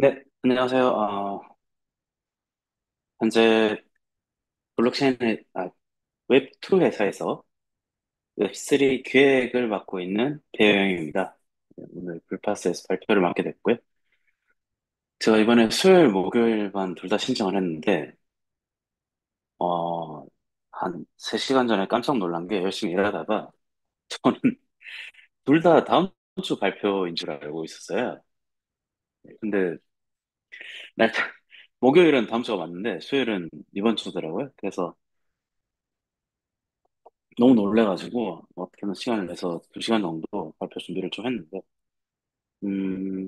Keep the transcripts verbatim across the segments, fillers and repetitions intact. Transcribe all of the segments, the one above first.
네, 안녕하세요. 어, 현재 블록체인, 아, 웹투 회사에서 웹쓰리 기획을 맡고 있는 배영입니다. 오늘 불파스에서 발표를 맡게 됐고요. 제가 이번에 수요일, 목요일만 둘 다 신청을 했는데, 어, 한 세 시간 전에 깜짝 놀란 게 열심히 일하다가 저는 둘 다 다음 주 발표인 줄 알고 있었어요. 근데 날, 목요일은 다음 주가 맞는데 수요일은 이번 주더라고요. 그래서 너무 놀래가지고 어떻게든 시간을 내서 두 시간 정도 발표 준비를 좀 했는데 음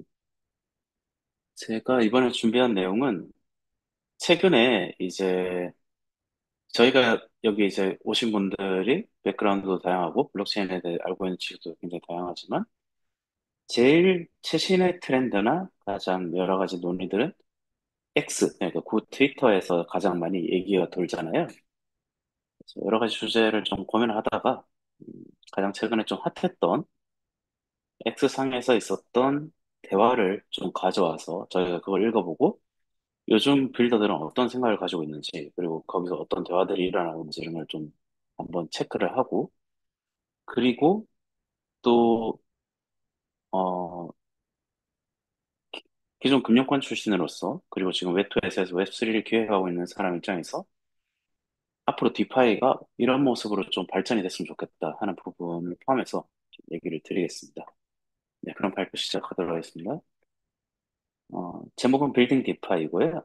제가 이번에 준비한 내용은 최근에 이제 저희가 여기 이제 오신 분들이 백그라운드도 다양하고 블록체인에 대해 알고 있는 지식도 굉장히 다양하지만 제일 최신의 트렌드나 가장 여러 가지 논의들은 X, 그러니까 그 트위터에서 가장 많이 얘기가 돌잖아요. 그래서 여러 가지 주제를 좀 고민을 하다가 음, 가장 최근에 좀 핫했던 X상에서 있었던 대화를 좀 가져와서 저희가 그걸 읽어보고 요즘 빌더들은 어떤 생각을 가지고 있는지 그리고 거기서 어떤 대화들이 일어나고 있는지 이런 걸 좀 한번 체크를 하고 그리고 또 어, 기존 금융권 출신으로서 그리고 지금 웹투에서 웹쓰리를 기획하고 있는 사람 입장에서 앞으로 디파이가 이런 모습으로 좀 발전이 됐으면 좋겠다 하는 부분을 포함해서 좀 얘기를 드리겠습니다. 네, 그럼 발표 시작하도록 하겠습니다. 어, 제목은 빌딩 디파이고요.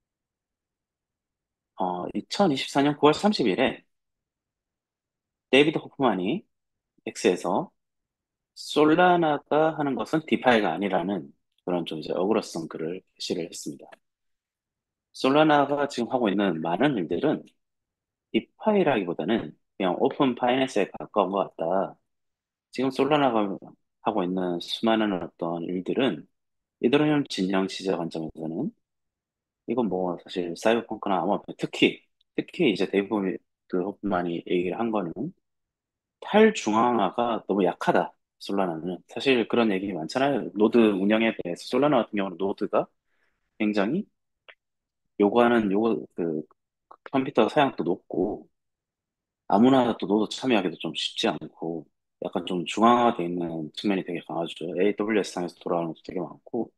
어, 이천이십사 년 구월 삼십 일에 데이비드 호프만이 X에서 솔라나가 하는 것은 디파이가 아니라는 그런 좀 이제 어그러성 글을 게시를 했습니다. 솔라나가 지금 하고 있는 많은 일들은 디파이라기보다는 그냥 오픈 파이낸스에 가까운 것 같다. 지금 솔라나가 하고 있는 수많은 어떤 일들은 이더리움 진영 시장 관점에서는 이건 뭐 사실 사이버펑크나 암호화폐 특히 특히 이제 데이비드 호프만이 얘기를 한 거는 탈중앙화가 너무 약하다. 솔라나는 사실 그런 얘기 많잖아요. 노드 운영에 대해서 솔라나 같은 경우는 노드가 굉장히 요구하는 요거 그 컴퓨터 사양도 높고 아무나 또 노드 참여하기도 좀 쉽지 않고 약간 좀 중앙화돼 있는 측면이 되게 강하죠. 에이더블유에스 상에서 돌아가는 것도 되게 많고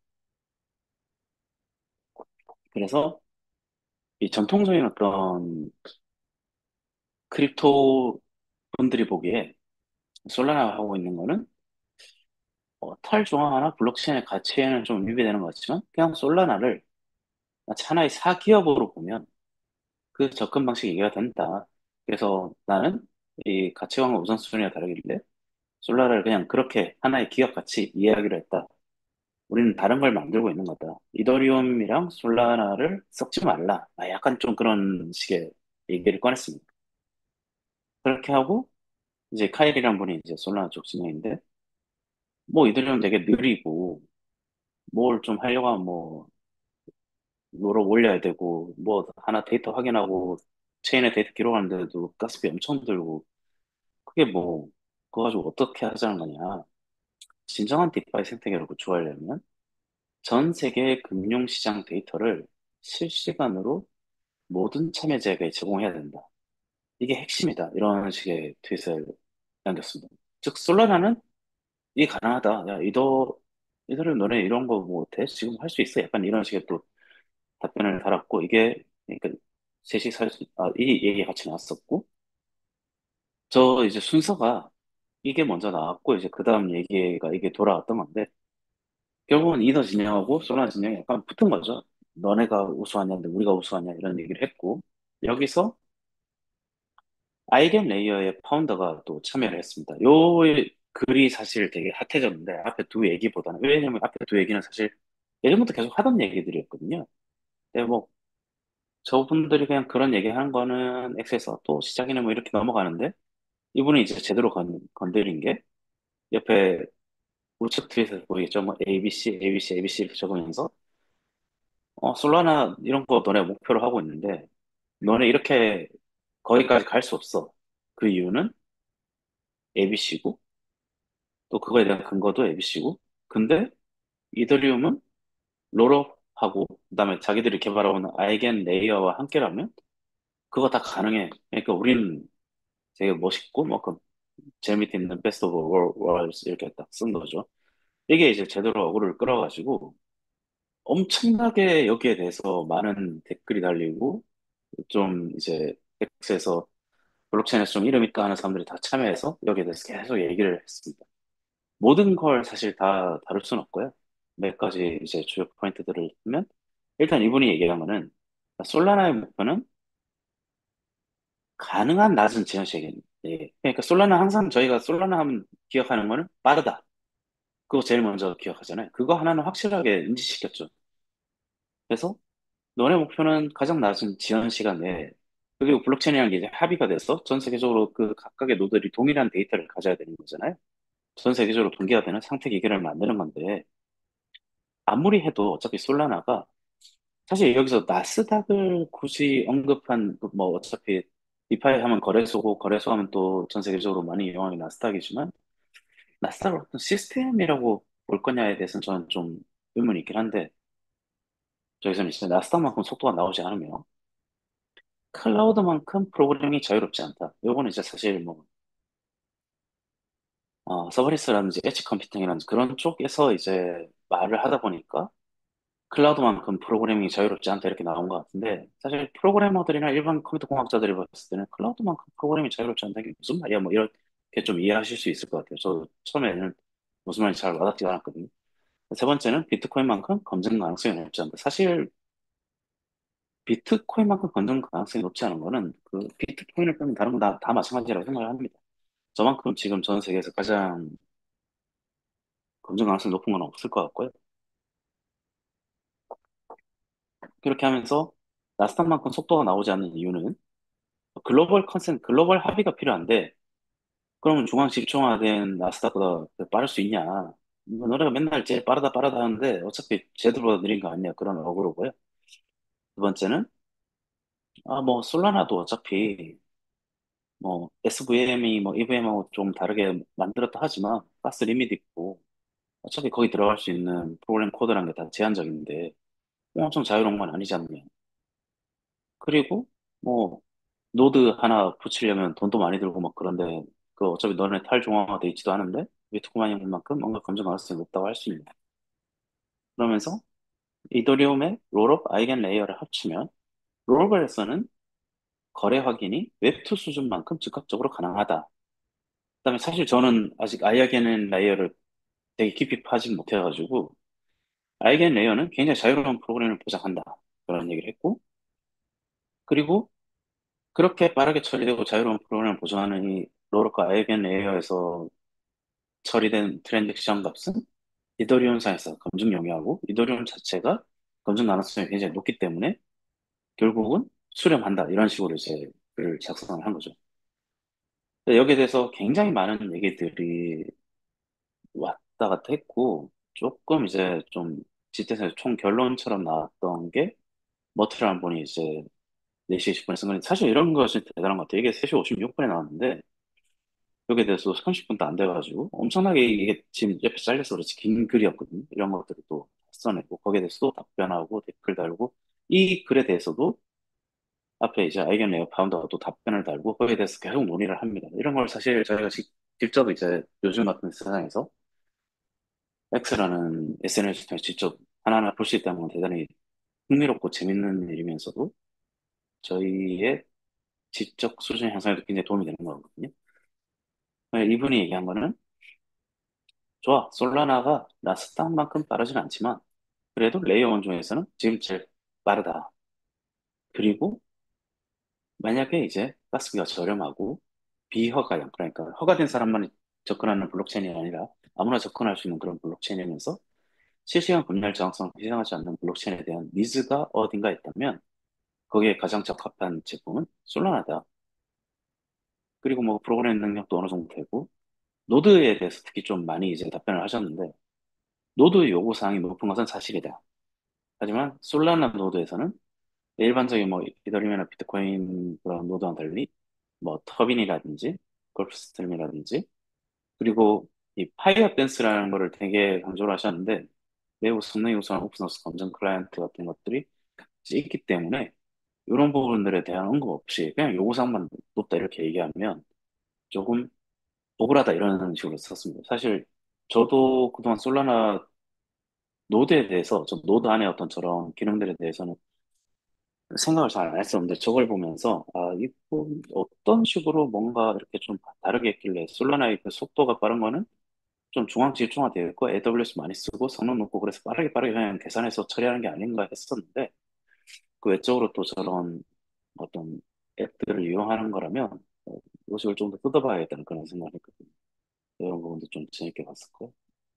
그래서 이 전통적인 어떤 크립토 분들이 보기에 솔라나가 하고 있는 거는 어, 탈중앙화나 블록체인의 가치에는 좀 위배되는 것 같지만 그냥 솔라나를 마치 하나의 사기업으로 보면 그 접근 방식이 이해가 된다. 그래서 나는 이 가치관과 우선순위가 다르길래 솔라를 그냥 그렇게 하나의 기업 같이 이해하기로 했다. 우리는 다른 걸 만들고 있는 거다. 이더리움이랑 솔라나를 섞지 말라. 아, 약간 좀 그런 식의 얘기를 꺼냈습니다. 그렇게 하고 이제 카일이란 분이 이제 솔라나 쪽 진영인데 뭐 이더리움 되게 느리고 뭘 좀 하려고 하면 뭐 로로 올려야 되고 뭐 하나 데이터 확인하고 체인에 데이터 기록하는데도 가스비 엄청 들고 그게 뭐 그거 가지고 어떻게 하자는 거냐. 진정한 디파이 생태계를 구축하려면 전 세계 금융시장 데이터를 실시간으로 모든 참여자에게 제공해야 된다. 이게 핵심이다. 이런 식의 트윗을 남겼습니다. 즉 솔라나는 이게 가능하다. 야 이더 이더를 너네 이런 거 못해? 지금 할 수 있어? 약간 이런 식의 또 답변을 달았고 이게 그러니까 셋이 살 수, 아, 이 얘기 같이 나왔었고 저 이제 순서가 이게 먼저 나왔고 이제 그 다음 얘기가 이게 돌아왔던 건데 결국은 이더 진영하고 솔라나 진영이 약간 붙은 거죠. 너네가 우수하냐, 근데 우리가 우수하냐 이런 얘기를 했고 여기서 아이겐 레이어의 파운더가 또 참여를 했습니다. 요 글이 사실 되게 핫해졌는데 앞에 두 얘기보다는 왜냐면 앞에 두 얘기는 사실 예전부터 계속 하던 얘기들이었거든요. 근데 뭐 저분들이 그냥 그런 얘기 하는 거는 엑스에서 또 시작이네 뭐 이렇게 넘어가는데 이분이 이제 제대로 건, 건드린 게 옆에 우측 트윗에서 보이겠죠? 뭐 에이비씨, 에이비씨, 에이비씨 이렇게 적으면서 어, 솔라나 이런 거 너네 목표로 하고 있는데 너네 이렇게 거기까지 갈 수 없어. 그 이유는 에이비씨고 또 그거에 대한 근거도 에이비씨고 근데 이더리움은 롤업 하고, 그다음에 자기들이 개발하고 있는 아이겐 레이어와 함께라면 그거 다 가능해. 그러니까 우리는 되게 멋있고 뭐 그 제일 밑에 있는 베스트 오브 월스 이렇게 딱 쓴 거죠. 이게 이제 제대로 어그로를 끌어가지고 엄청나게 여기에 대해서 많은 댓글이 달리고 좀 이제 X에서 블록체인에서 좀 이름 있다 하는 사람들이 다 참여해서 여기에 대해서 계속 얘기를 했습니다. 모든 걸 사실 다 다룰 수는 없고요. 몇 가지 이제 주요 포인트들을 보면 일단 이분이 얘기한 거는 솔라나의 목표는 가능한 낮은 지연 시간. 예. 그러니까 솔라나 항상 저희가 솔라나 하면 기억하는 거는 빠르다. 그거 제일 먼저 기억하잖아요. 그거 하나는 확실하게 인지시켰죠. 그래서 너네 목표는 가장 낮은 지연 시간 내에 그리고 블록체인이라는 게 이제 합의가 돼서 전 세계적으로 그 각각의 노드들이 동일한 데이터를 가져야 되는 거잖아요. 전 세계적으로 동기화 되는 상태 기계를 만드는 건데 아무리 해도 어차피 솔라나가 사실 여기서 나스닥을 굳이 언급한 그뭐 어차피 디파이 하면 거래소고 거래소 하면 또 전 세계적으로 많이 이용하는 게 나스닥이지만 나스닥을 어떤 시스템이라고 볼 거냐에 대해서는 저는 좀 의문이 있긴 한데 저기서는 이제 나스닥만큼 속도가 나오지 않으며 클라우드만큼 프로그래밍이 자유롭지 않다. 요거는 이제 사실 뭐 어, 서버리스라든지 엣지 컴퓨팅이라든지 그런 쪽에서 이제 말을 하다 보니까 클라우드만큼 프로그래밍이 자유롭지 않다 이렇게 나온 것 같은데 사실 프로그래머들이나 일반 컴퓨터 공학자들이 봤을 때는 클라우드만큼 프로그래밍이 자유롭지 않다는 게 무슨 말이야 뭐 이렇게 좀 이해하실 수 있을 것 같아요. 저 처음에는 무슨 말인지 잘 와닿지가 않았거든요. 세 번째는 비트코인만큼 검증 가능성이 높지 않다. 사실 비트코인만큼 검증 가능성이 높지 않은 거는 그 비트코인을 빼면 다른 건 다, 다 마찬가지라고 생각을 합니다. 저만큼 지금 전 세계에서 가장 검증 가능성이 높은 건 없을 것 같고요. 그렇게 하면서 나스닥만큼 속도가 나오지 않는 이유는 글로벌 컨센, 글로벌 합의가 필요한데, 그러면 중앙 집중화된 나스닥보다 빠를 수 있냐? 뭐 너네가 맨날 제일 빠르다 빠르다 하는데 어차피 제대로 느린 거 아니야? 그런 어그로고요. 두 번째는 아 뭐 솔라나도 어차피 뭐 에스브이엠이 뭐 이브이엠하고 좀 다르게 만들었다 하지만 가스 리밋 있고 어차피 거기 들어갈 수 있는 프로그램 코드라는 게 다 제한적인데 뭐 엄청 자유로운 건 아니지 않냐? 그리고 뭐 노드 하나 붙이려면 돈도 많이 들고 막 그런데 그 어차피 너네 탈중앙화 돼 있지도 않은데 비트코인만큼 뭔가 검증 가능성이 높다고 할 수 있냐. 그러면서 이더리움의 롤업 아이겐 레이어를 합치면 롤업에서는 거래 확인이 웹투 수준만큼 즉각적으로 가능하다. 그다음에 사실 저는 아직 아이겐 레이어를 되게 깊이 파진 못해가지고 아이겐 레이어는 굉장히 자유로운 프로그램을 보장한다. 그런 얘기를 했고 그리고 그렇게 빠르게 처리되고 자유로운 프로그램을 보장하는 이 롤업과 아이겐 레이어에서 처리된 트랜잭션 값은 이더리움상에서 검증 용이하고 이더리움 자체가 검증 가능성이 굉장히 높기 때문에 결국은 수렴한다 이런 식으로 이제 글을 작성을 한 거죠. 근데 여기에 대해서 굉장히 많은 얘기들이 왔다 갔다 했고 조금 이제 좀 집대에서 총 결론처럼 나왔던 게 머트라는 분이 이제 네 시 이십 분에 쓴 건데 사실 이런 것이 대단한 것 같아요. 이게 세 시 오십육 분에 나왔는데 여기에 대해서 삼십 분도 안 돼가지고 엄청나게 이게 지금 옆에 잘려서 그렇지 긴 글이었거든요. 이런 것들을 또 써내고 거기에 대해서도 답변하고 댓글 달고 이 글에 대해서도 앞에 이제 아이겐 레어 파운더가 또 답변을 달고 거기에 대해서 계속 논의를 합니다. 이런 걸 사실 저희가 직- 직접 이제 요즘 같은 세상에서 X라는 에스엔에스 통해 직접 하나하나 볼 수 있다는 건 대단히 흥미롭고 재밌는 일이면서도 저희의 지적 수준 향상에도 굉장히 도움이 되는 거거든요. 이분이 얘기한 거는 좋아. 솔라나가 나스닥만큼 빠르진 않지만 그래도 레이어 원 중에서는 지금 제일 빠르다. 그리고 만약에 이제 가스비가 저렴하고 비허가형 그러니까 허가된 사람만 접근하는 블록체인이 아니라 아무나 접근할 수 있는 그런 블록체인이면서 실시간 검열 저항성을 희생하지 않는 블록체인에 대한 니즈가 어딘가 있다면 거기에 가장 적합한 제품은 솔라나다. 그리고 뭐 프로그래밍 능력도 어느 정도 되고 노드에 대해서 특히 좀 많이 이제 답변을 하셨는데 노드 요구 사항이 높은 것은 사실이다. 하지만 솔라나 노드에서는 일반적인 뭐 이더리움이나 비트코인 그런 노드와 달리 뭐 터빈이라든지 골프스트림이라든지 그리고 이 파이어 댄스라는 거를 되게 강조를 하셨는데 매우 성능이 우수한 오픈소스 검증 클라이언트 같은 것들이 이제 있기 때문에 이런 부분들에 대한 언급 없이 그냥 요구사항만 높다 이렇게 얘기하면 조금 억울하다 이런 식으로 썼습니다. 사실 저도 그동안 솔라나 노드에 대해서, 저 노드 안에 어떤 저런 기능들에 대해서는 생각을 잘 안 했었는데 저걸 보면서 아, 이거 어떤 식으로 뭔가 이렇게 좀 다르게 했길래 솔라나의 그 속도가 빠른 거는 좀 중앙 집중화되어 있고 에이더블유에스 많이 쓰고 성능 높고 그래서 빠르게 빠르게 그냥 계산해서 처리하는 게 아닌가 했었는데 그 외적으로 또 저런 어떤 앱들을 이용하는 거라면 어, 이것을 좀 더 뜯어봐야겠다는 그런 생각을 했거든요. 이런 부분도 좀 재밌게 봤었고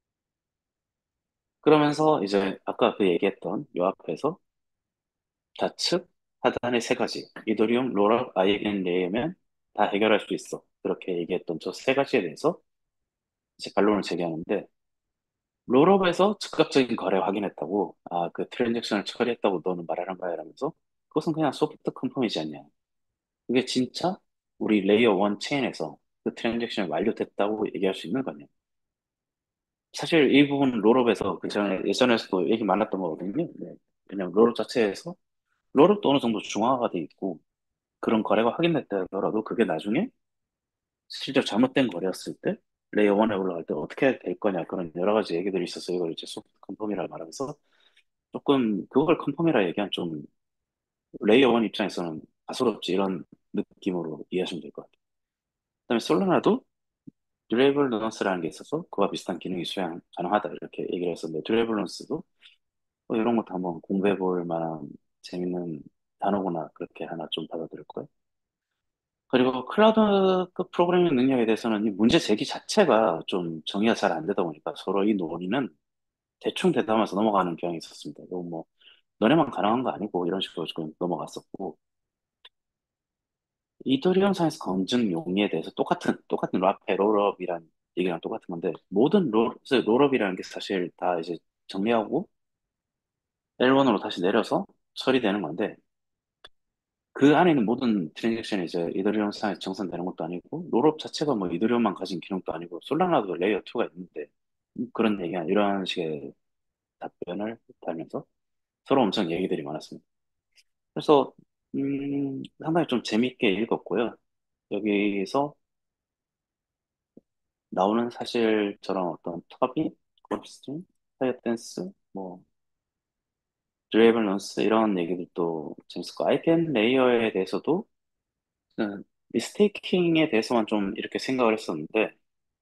그러면서 이제 아까 그 얘기했던 요 앞에서 좌측 하단의 세 가지 이더리움, 롤업, 아이겐 레이면 다 해결할 수 있어 그렇게 얘기했던 저 세 가지에 대해서 이제 반론을 제기하는데 롤업에서 즉각적인 거래 확인했다고 아 그 트랜잭션을 처리했다고 너는 말하는 거야 이러면서 그것은 그냥 소프트 컨펌이지 않냐 그게 진짜 우리 레이어 일 체인에서 그 트랜잭션이 완료됐다고 얘기할 수 있는 거냐 사실 이 부분은 롤업에서 그 전에 예전에서도 얘기 많았던 거거든요. 네. 왜냐면 롤업 자체에서 롤업도 어느 정도 중화가 돼 있고 그런 거래가 확인됐다 하더라도 그게 나중에 실제로 잘못된 거래였을 때 레이어 일에 올라갈 때 어떻게 될 거냐 그런 여러 가지 얘기들이 있어서 이걸 이제 소프트 컨펌이라 말하면서 조금 그걸 컨펌이라 얘기한 좀 레이어 일 입장에서는 가소롭지 이런 느낌으로 이해하시면 될 것 같아요. 그다음에 솔라나도 듀레이블런스라는 게 있어서 그와 비슷한 기능이 수행 가능하다 이렇게 얘기를 했었는데 듀레이블런스도 뭐 이런 것도 한번 공부해 볼 만한 재밌는 단어구나 그렇게 하나 좀 받아들일 거예요. 그리고 클라우드 그 프로그래밍 능력에 대해서는 이 문제 제기 자체가 좀 정의가 잘 안 되다 보니까 서로 이 논의는 대충 대담해서 넘어가는 경향이 있었습니다. 이거 뭐 너네만 가능한 거 아니고 이런 식으로 좀 넘어갔었고 이더리움 상에서 검증 용의에 대해서 똑같은 똑같은 랍페 롤업이란 얘기랑 똑같은 건데 모든 롤, 롤업이라는 게 사실 다 이제 정리하고 엘 원으로 다시 내려서 처리되는 건데 그 안에 있는 모든 트랜잭션이 이제 이더리움 상에서 정산되는 것도 아니고 롤업 자체가 뭐 이더리움만 가진 기능도 아니고 솔라나도 레이어 이가 있는데 음, 그런 얘기야 이런 식의 답변을 달면서 서로 엄청 얘기들이 많았습니다. 그래서 음, 상당히 좀 재밌게 읽었고요. 여기서 나오는 사실처럼 어떤 터비, 그룹스팅, 파이어댄스, 뭐 드레이블런스 이런 얘기들도 재밌었고 아이겐 레이어에 대해서도 음, 미스테이킹에 대해서만 좀 이렇게 생각을 했었는데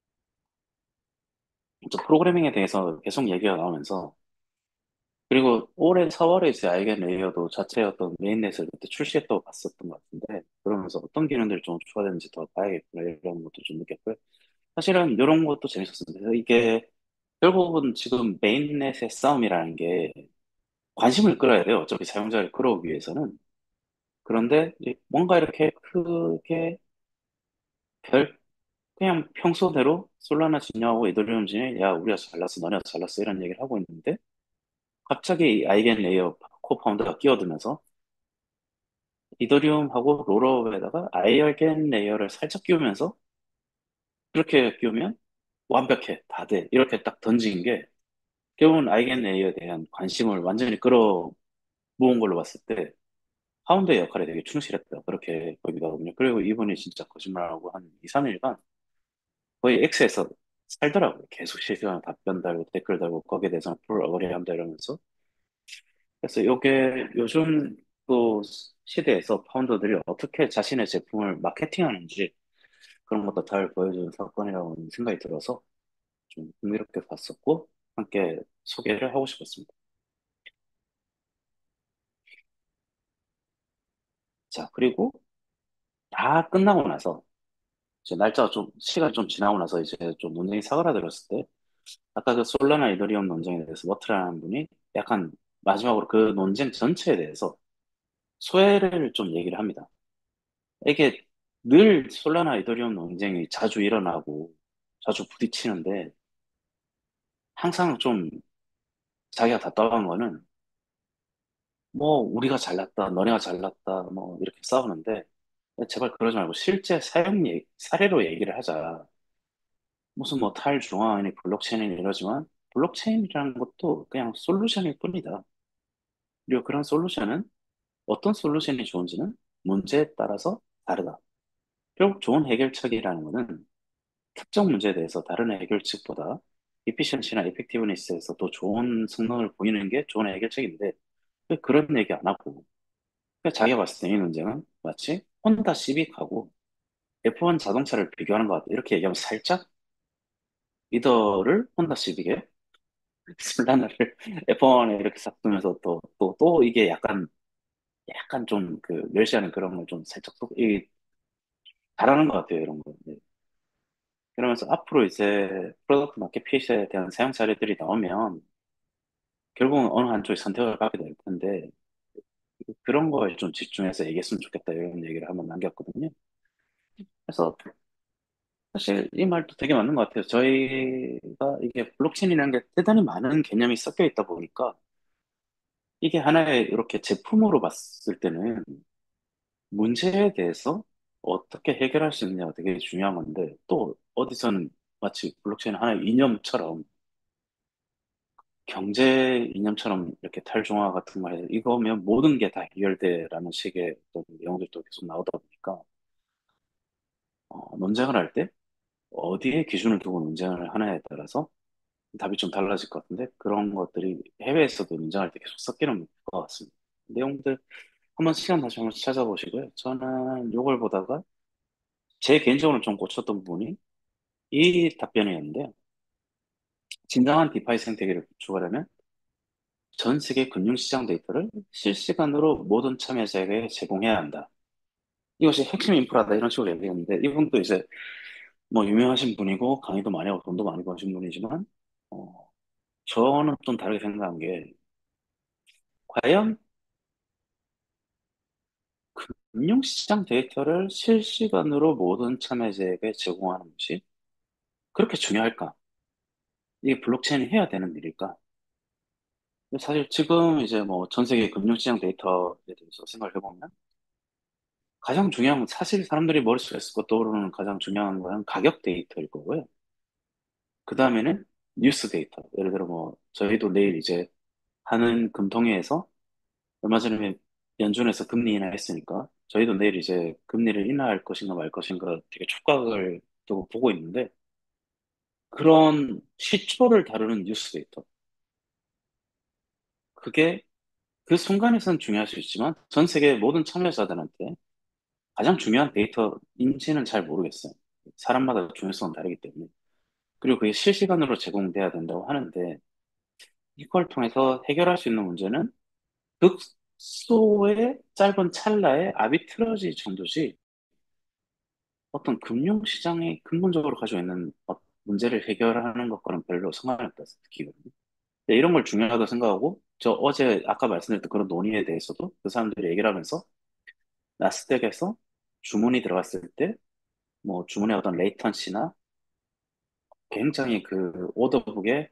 또 프로그래밍에 대해서 계속 얘기가 나오면서 그리고 올해 사월에 이제 아이겐 레이어도 자체 어떤 메인넷을 그때 출시했다고 봤었던 것 같은데 그러면서 어떤 기능들이 좀 추가되는지 더 봐야겠구나 이런 것도 좀 느꼈고요. 사실은 이런 것도 재밌었습니다. 그래서 이게 결국은 지금 메인넷의 싸움이라는 게 관심을 끌어야 돼요. 어차피 사용자를 끌어오기 위해서는. 그런데 이제 뭔가 이렇게 크게 별 그냥 평소대로 솔라나 진영하고 이더리움 진영 야 우리가 잘났어 너네가 잘났어 이런 얘기를 하고 있는데 갑자기 아이겐 레이어 코파운더가 끼어들면서 이더리움하고 롤업에다가 아이겐 레이어를 살짝 끼우면서 그렇게 끼우면 완벽해 다 돼 이렇게 딱 던진 게 결국은 아이겐 레이어에 대한 관심을 완전히 끌어 모은 걸로 봤을 때 파운드의 역할에 되게 충실했다 그렇게 보기도 하거든요. 그리고 이분이 진짜 거짓말하고 한 이, 삼 일간 거의 X에서 살더라고요. 계속 실시간 답변 달고 댓글 달고 거기에 대해서는 풀 어그리한다 이러면서 그래서 이게 요즘 또 시대에서 파운더들이 어떻게 자신의 제품을 마케팅하는지 그런 것도 잘 보여주는 사건이라고 생각이 들어서 좀 흥미롭게 봤었고 함께 소개를 하고 싶었습니다. 자, 그리고 다 끝나고 나서 이제 날짜가 좀 시간이 좀 지나고 나서 이제 좀 논쟁이 사그라들었을 때 아까 그 솔라나 이더리움 논쟁에 대해서 머트라는 분이 약간 마지막으로 그 논쟁 전체에 대해서 소회를 좀 얘기를 합니다. 이게 늘 솔라나 이더리움 논쟁이 자주 일어나고 자주 부딪히는데 항상 좀 자기가 답답한 거는 뭐 우리가 잘났다, 너네가 잘났다, 뭐 이렇게 싸우는데 제발 그러지 말고 실제 사용 예, 사례로 얘기를 하자. 무슨 뭐 탈중앙이니 블록체인이니 이러지만 블록체인이라는 것도 그냥 솔루션일 뿐이다. 그리고 그런 솔루션은 어떤 솔루션이 좋은지는 문제에 따라서 다르다. 결국 좋은 해결책이라는 것은 특정 문제에 대해서 다른 해결책보다 이피션시나 에펙티브니스에서 더 좋은 성능을 보이는 게 좋은 해결책인데 왜 그런 얘기 안 하고 그러니까 자기가 봤을 때 이 논쟁은 마치 혼다 시빅하고 에프원 자동차를 비교하는 것 같다. 이렇게 얘기하면 살짝 리더를 혼다 시빅에 슬라나를 에프원에 이렇게 싹 두면서 또, 또, 또 이게 약간, 약간 좀 그 멸시하는 그런 걸 좀 살짝 또, 이, 잘하는 것 같아요, 이런 거. 네. 그러면서 앞으로 이제 프로덕트 마켓핏에 대한 사용 사례들이 나오면 결국은 어느 한쪽의 선택을 하게 될 텐데 그런 거에 좀 집중해서 얘기했으면 좋겠다 이런 얘기를 한번 남겼거든요. 그래서 사실 이 말도 되게 맞는 것 같아요. 저희가 이게 블록체인이라는 게 대단히 많은 개념이 섞여 있다 보니까 이게 하나의 이렇게 제품으로 봤을 때는 문제에 대해서 어떻게 해결할 수 있느냐가 되게 중요한 건데 또 어디서는 마치 블록체인 하나의 이념처럼 경제 이념처럼 이렇게 탈중화 같은 거 해서 이거면 모든 게 다 해결돼라는 식의 또 내용들도 계속 나오다 보니까 어, 논쟁을 할 때 어디에 기준을 두고 논쟁을 하느냐에 따라서 답이 좀 달라질 것 같은데 그런 것들이 해외에서도 논쟁할 때 계속 섞이는 것 같습니다. 내용들 한번 시간 다시 한번 찾아보시고요. 저는 요걸 보다가 제 개인적으로 좀 꽂혔던 부분이 이 답변이었는데 진정한 디파이 생태계를 구축하려면 전 세계 금융시장 데이터를 실시간으로 모든 참여자에게 제공해야 한다. 이것이 핵심 인프라다 이런 식으로 얘기했는데 이분도 이제 뭐 유명하신 분이고 강의도 많이 하고 돈도 많이 버신 분이지만 어, 저는 좀 다르게 생각한 게 과연 금융시장 데이터를 실시간으로 모든 참여자에게 제공하는 것이 그렇게 중요할까? 이게 블록체인이 해야 되는 일일까? 사실 지금 이제 뭐 전 세계 금융시장 데이터에 대해서 생각을 해보면 가장 중요한 건 사실 사람들이 머릿속에 쓰고 떠오르는 가장 중요한 거는 가격 데이터일 거고요. 그 다음에는 뉴스 데이터. 예를 들어 뭐 저희도 내일 이제 하는 금통위에서 얼마 전에 연준에서 금리 인하했으니까 저희도 내일 이제 금리를 인하할 것인가 말 것인가 되게 촉각을 두고 보고 있는데 그런 시초를 다루는 뉴스 데이터. 그게 그 순간에선 중요할 수 있지만 전 세계 모든 참여자들한테 가장 중요한 데이터인지는 잘 모르겠어요. 사람마다 중요성은 다르기 때문에. 그리고 그게 실시간으로 제공돼야 된다고 하는데 이걸 통해서 해결할 수 있는 문제는 극소의 짧은 찰나의 아비트러지 정도지 어떤 금융시장이 근본적으로 가지고 있는 어- 문제를 해결하는 것과는 별로 상관이 없다 느끼거든요. 근데 이런 걸 중요하다고 생각하고 저 어제 아까 말씀드렸던 그런 논의에 대해서도 그 사람들이 얘기를 하면서 나스닥에서 주문이 들어갔을 때 뭐 주문의 어떤 레이턴시나 굉장히 그 오더북에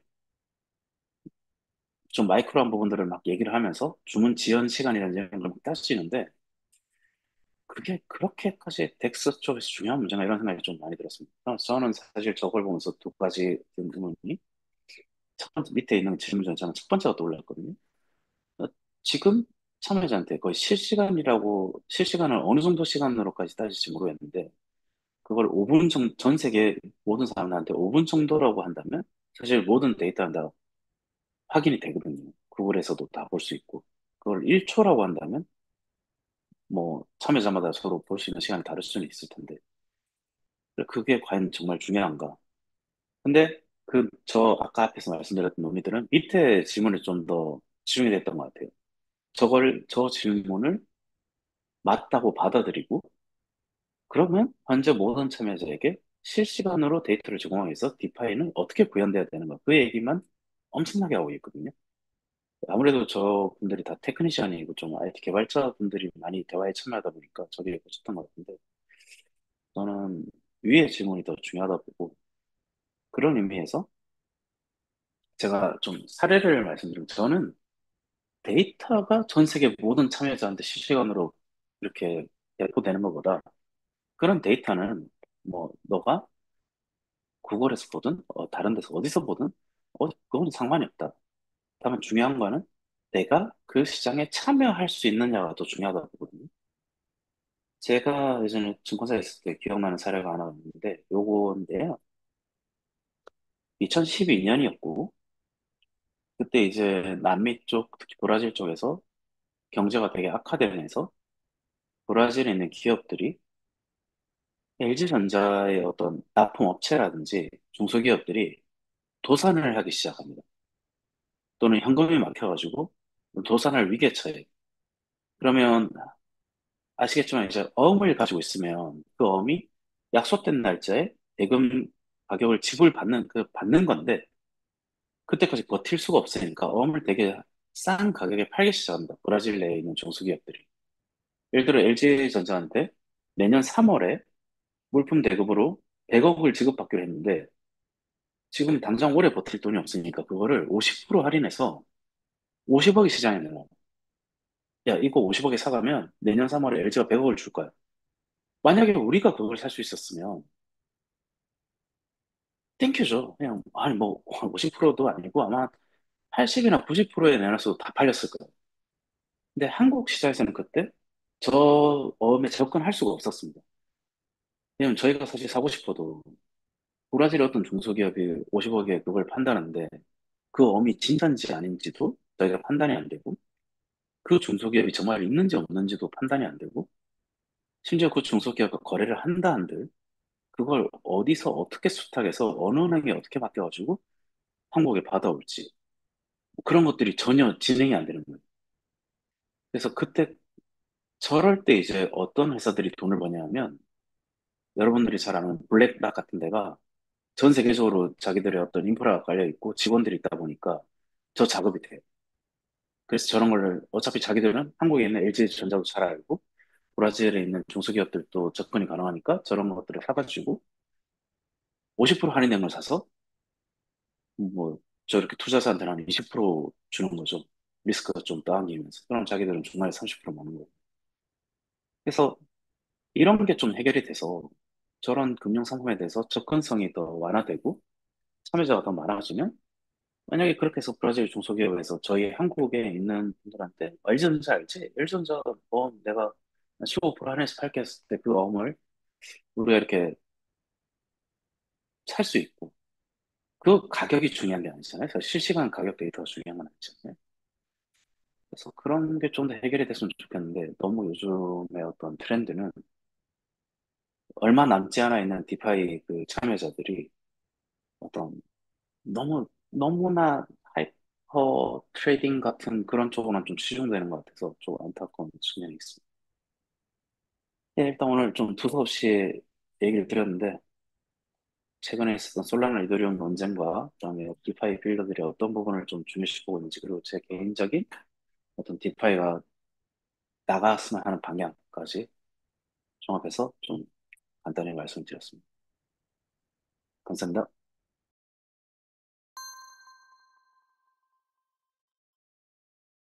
좀 마이크로한 부분들을 막 얘기를 하면서 주문 지연 시간이라는 이런 걸막 따지는데 그게 그렇게까지 덱스 쪽에서 중요한 문제가 이런 생각이 좀 많이 들었습니다. 어, 저는 사실 저걸 보면서 두 가지 든 의문이 첫 번째 밑에 있는 질문 중에 저는 첫 번째가 떠올랐거든요. 어, 지금 참여자한테 거의 실시간이라고 실시간을 어느 정도 시간으로까지 따질지 모르겠는데 그걸 오 분 정도 전 세계 모든 사람들한테 오 분 정도라고 한다면 사실 모든 데이터가 다 확인이 되거든요. 구글에서도 다 볼 수 있고 그걸 일 초라고 한다면 뭐 참여자마다 서로 볼 수 있는 시간이 다를 수는 있을 텐데 그게 과연 정말 중요한가? 근데 그 저 아까 앞에서 말씀드렸던 논의들은 밑에 질문에 좀 더 집중이 됐던 것 같아요. 저걸 저 질문을 맞다고 받아들이고 그러면 현재 모든 참여자에게 실시간으로 데이터를 제공하기 위해서 디파이는 어떻게 구현돼야 되는가? 그 얘기만 엄청나게 하고 있거든요. 아무래도 저분들이 다 테크니션이고 좀 아이티 개발자분들이 많이 대화에 참여하다 보니까 저게 꽂혔던 것 같은데 저는 위의 질문이 더 중요하다 보고 그런 의미에서 제가 좀 사례를 말씀드리면 저는 데이터가 전 세계 모든 참여자한테 실시간으로 이렇게 배포되는 것보다 그런 데이터는 뭐 너가 구글에서 보든 어, 다른 데서 어디서 보든 어, 그건 상관이 없다. 다만 중요한 거는 내가 그 시장에 참여할 수 있느냐가 더 중요하다고 보거든요. 제가 예전에 증권사에 있을 때 기억나는 사례가 하나 있는데, 요건데요. 이천십이 년이었고, 그때 이제 남미 쪽, 특히 브라질 쪽에서 경제가 되게 악화되면서 브라질에 있는 기업들이 엘지전자의 어떤 납품업체라든지 중소기업들이 도산을 하기 시작합니다. 또는 현금이 막혀가지고 도산할 위기에 처해. 그러면 아시겠지만 이제 어음을 가지고 있으면 그 어음이 약속된 날짜에 대금 가격을 지불받는 그 받는 건데 그때까지 버틸 수가 없으니까 어음을 되게 싼 가격에 팔기 시작합니다. 브라질 내에 있는 중소기업들이. 예를 들어 엘지전자한테 내년 삼월에 물품 대급으로 백억을 지급받기로 했는데 지금 당장 오래 버틸 돈이 없으니까 그거를 오십 퍼센트 할인해서 오십억이 시장에 내놔. 야, 이거 오십억에 사가면 내년 삼월에 엘지가 백억을 줄 거야. 만약에 우리가 그걸 살 수 있었으면 땡큐죠. 그냥 아니 뭐 오십 퍼센트도 아니고 아마 팔십이나 구십 퍼센트에 내놨어도 다 팔렸을 거예요. 근데 한국 시장에서는 그때 저 어음에 접근할 수가 없었습니다. 왜냐면 저희가 사실 사고 싶어도 브라질의 어떤 중소기업이 오십억에 그걸 판다는데 그 어음이 진짜인지 아닌지도 저희가 판단이 안 되고 그 중소기업이 정말 있는지 없는지도 판단이 안 되고 심지어 그 중소기업과 거래를 한다 한들 그걸 어디서 어떻게 수탁해서 어느 은행에 어떻게 맡겨가지고 한국에 받아올지 뭐 그런 것들이 전혀 진행이 안 되는 거예요. 그래서 그때 저럴 때 이제 어떤 회사들이 돈을 버냐면 여러분들이 잘 아는 블랙락 같은 데가 전 세계적으로 자기들의 어떤 인프라가 깔려 있고 직원들이 있다 보니까 저 작업이 돼요. 그래서 저런 거를 어차피 자기들은 한국에 있는 엘지전자도 잘 알고 브라질에 있는 중소기업들도 접근이 가능하니까 저런 것들을 사가지고 오십 퍼센트 할인된 걸 사서 뭐 저렇게 투자자한테는 한 이십 퍼센트 주는 거죠. 리스크가 좀 다운되면서. 그럼 자기들은 중간에 삼십 퍼센트 먹는 거고. 그래서 이런 게 좀 해결이 돼서 저런 금융 상품에 대해서 접근성이 더 완화되고 참여자가 더 많아지면 만약에 그렇게 해서 브라질 중소기업에서 저희 한국에 있는 분들한테 엘지전자 알지? 엘지전자 뭐 내가 십오 퍼센트 할인해서 팔게 했을 때 그 어음을 우리가 이렇게 살 수 있고 그 가격이 중요한 게 아니잖아요. 그래서 실시간 가격 데이터가 중요한 건 아니잖아요. 그래서 그런 게 좀 더 해결이 됐으면 좋겠는데 너무 요즘의 어떤 트렌드는 얼마 남지 않아 있는 디파이 그 참여자들이 어떤 너무 너무나 하이퍼 트레이딩 같은 그런 쪽으로는 좀 치중되는 것 같아서 좀 안타까운 측면이 있습니다. 네, 일단 오늘 좀 두서없이 얘기를 드렸는데 최근에 있었던 솔라나 이더리움 논쟁과 그다음에 디파이 빌더들이 어떤 부분을 좀 중요시 보고 있는지 그리고 제 개인적인 어떤 디파이가 나갔으면 하는 방향까지 종합해서 좀 간단히 말씀드렸습니다. 감사합니다.